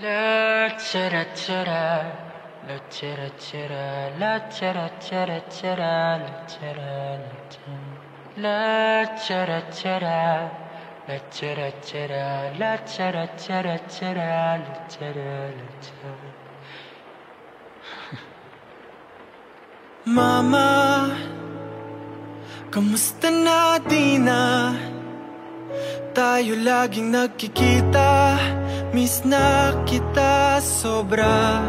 La chara chara, la chara chara, la chara chara chara, la chara la chara chara, la chara chara, la chara chara chara, la chara la chara. Mama, kamusta na di na? Tayo laging nagkikita, miss na kita sobra.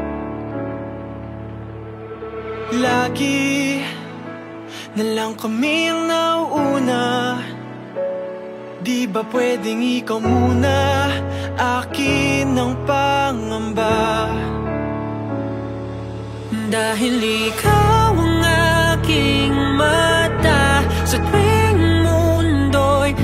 Lagi na lang kami ang nauuna. Di ba pwedeng ikaw muna, akin ang pangamba? Dahil ikaw ang aking mata sa tuwing mundo'y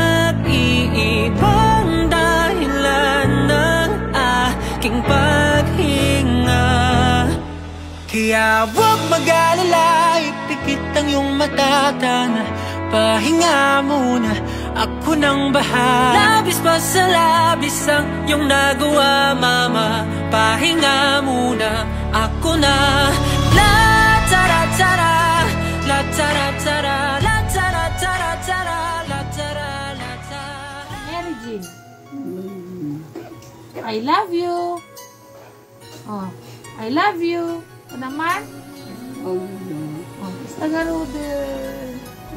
nag-iibang dahilan ng aking paghinga. Kaya huwag mag-alala, ipikit ang iyong matatana. Pahinga muna, ako nang bahala. Labis pa sa labis ang iyong nagawa, mama. Pahinga muna, ako na. La tara tara, la tara tara, la tara tara tara, la tara la tara. Mary Jean, I love you. Oh, I love you. Ito naman. Oh, Mr. Garuder.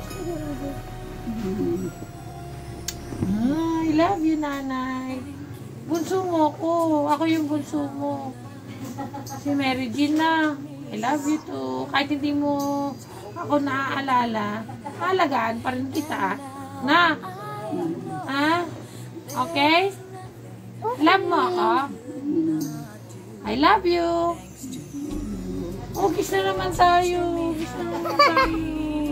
I love you, nanay. Bunso mo ko. Ako yung bunso mo. Si Mary Jean na. I love you too. Kahit hindi mo ako naaalala, alagaan pa rin kita. Na? Ha? Okay? Love mo ako? I love you. Oh, kiss na naman sa'yo. Kiss na naman sa'yo.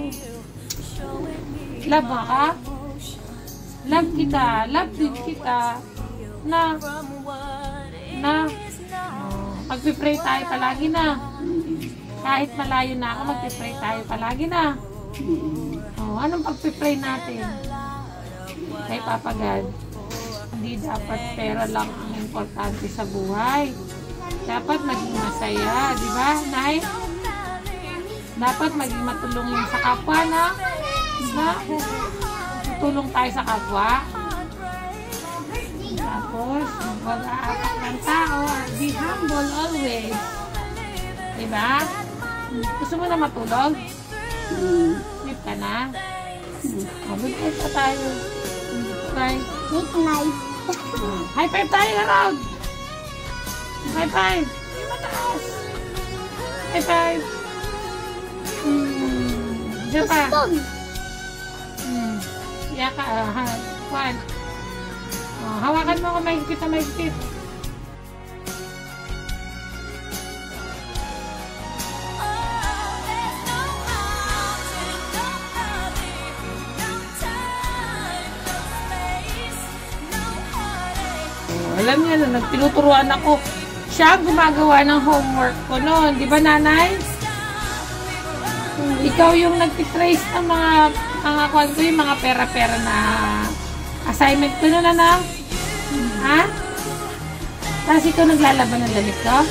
Love mo ako? Love kita. Love din kita. Na? Magpipray tayo palagi na. Kahit malayo na ako, magpipray tayo palagi na. Oh, anong pagpipray natin? Kay Papa God. Hindi dapat pera lang ang importante sa buhay. Dapat maging masaya, di ba, Nay? Dapat maging matulungin sa kapwa, na? Tulong tayo sa kapwa. Tapos, mag-aapak ng tao, be humble always. Diba? Gusto mo na matulog? Sleep ka na? Good pa tayo. Okay. Make life. High five tayo na, Rod! High five! Mataas! High five! Diyan pa. Iyak ka. One. Hawakan mo ako mahigpit na mahigpit. Alam niya na, nagtinuturuan ako. Siya ang gumagawa ng homework ko noon. Di ba, nanay? Ikaw yung nagtitrace ng mga kwan ko, yung mga pera-pera na assignment ko noon, anak. Ha? Tapos ikaw naglalaban ng damit ko?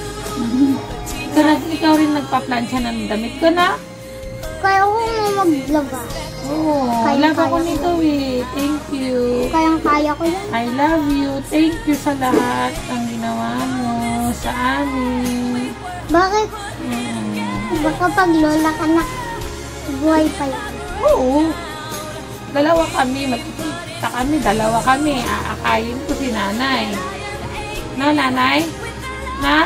Ikaw rin nagpa-plancha ng damit ko, na? Kaya ko maglaba. Oo, love ako nito eh. Thank you. Kaya ko yan. I love you. Thank you sa lahat ng ginawa mo sa amin. Bakit? Baka pag lola ka na, buhay pa yan. Oo. Dalawa kami. Magkikita kami. Dalawa kami. Aakayin ko si nanay. Na, nanay? Na?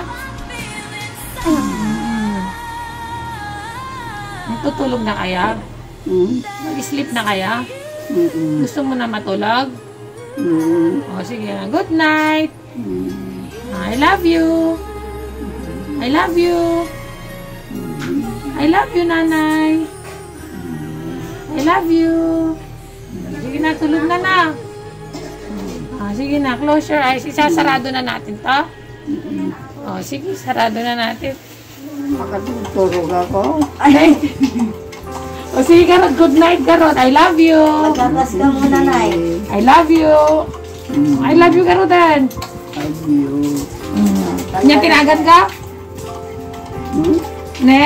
Tutulog na kaya? Mag-sleep na kaya? Gusto mo na matulog? O, sige. Good night. I love you. I love you. I love you, nanay. I love you. Sige na, tulog na na. O, sige na, close your eyes. Isasarado na natin to. O, sige, sarado na natin. Makatutulog ako. Ay! O sige, Garot. Good night, Garot. I love you. Magkakas ka muna, Nay. I love you. I love you, Garotan. I love you. Nya tinagan ka? Hmm? Ne?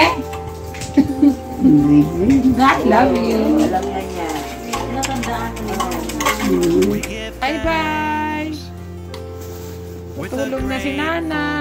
Hindi. I love you. Alam na niya. Natandaan ko na. Bye-bye. Tutulog na si nanay.